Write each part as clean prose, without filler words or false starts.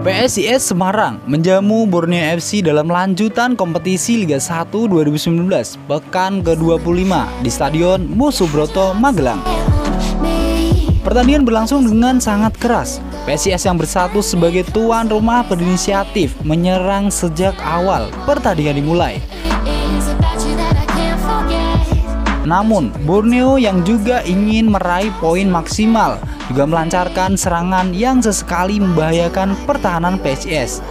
PSIS Semarang menjamu Borneo FC dalam lanjutan kompetisi Liga 1 2019 pekan ke-25 di Stadion Musubroto, Magelang. Pertandingan berlangsung dengan sangat keras. PSIS yang bersatu sebagai tuan rumah berinisiatif menyerang sejak awal pertandingan dimulai. Namun, Borneo yang juga ingin meraih poin maksimal juga melancarkan serangan yang sesekali membahayakan pertahanan PSIS.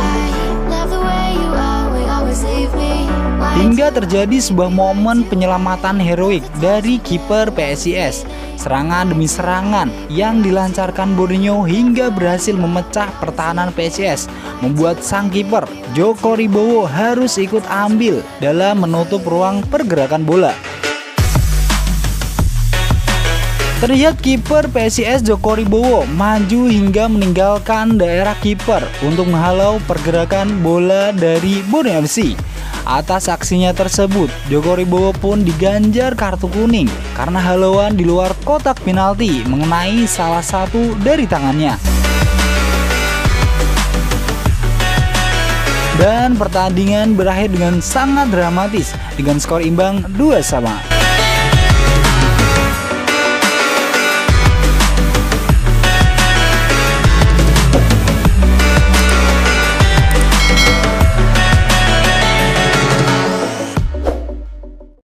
Hingga terjadi sebuah momen penyelamatan heroik dari kiper PSIS. Serangan demi serangan yang dilancarkan Borneo hingga berhasil memecah pertahanan PSIS, membuat sang kiper Joko Ribowo harus ikut ambil dalam menutup ruang pergerakan bola. Terlihat kiper PSIS Joko Ribowo maju hingga meninggalkan daerah kiper untuk menghalau pergerakan bola dari Borneo FC. Atas aksinya tersebut, Joko Ribowo pun diganjar kartu kuning karena halauan di luar kotak penalti mengenai salah satu dari tangannya. Dan pertandingan berakhir dengan sangat dramatis dengan skor imbang 2-2.